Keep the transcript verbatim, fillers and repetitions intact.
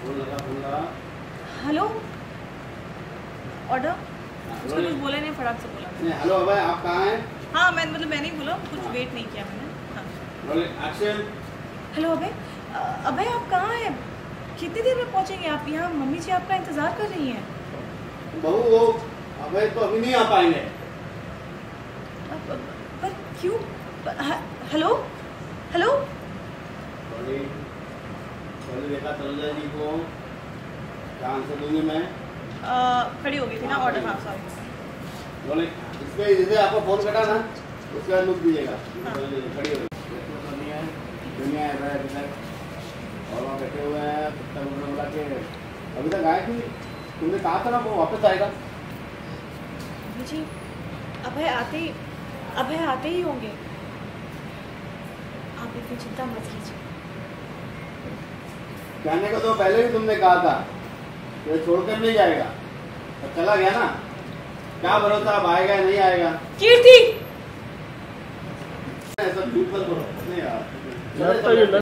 Hello order उसको कुछ बोले नहीं, फटाक से बोला। हेलो अभय, आप कहाँ हैं? हाँ मैं मतलब मैंने ही बोला, कुछ वेट नहीं किया मैंने। हाँ हेलो अभय, अभय आप कहाँ हैं? कितनी देर में पहुँचेंगे आप यहाँ? मम्मी जी आपका इंतज़ार कर रही हैं। बहू वो अभय तो अभी नहीं आ पाएंगे। पर क्यों? हेलो हेलो देखा तनुजा जी को क्या आंसर दूंगी मैं? खड़ी हो गई थी ना ऑर्डर। हाँ सॉरी। बोले इसमें जैसे आपको फोन कटा ना उसके बाद लुक दीजिएगा। खड़ी हो गई दुनिया है भाई अभी तक, और वहाँ बैठे हुए हैं कुत्ता बुला के अभी तक आए थे। तुमने कहा था ना वो वापस आएगा। जी अभय आते ही अभय आते ही होंगे, आप इतनी चिंता मत कीजिए। कहने को तो पहले ही तुमने कहा था तो छोड़कर नहीं जाएगा, तो चला गया ना। क्या भरोसा अब आएगा या नहीं आएगा? कीर्ति ऐसा झूठ मत बोलो। नहीं यार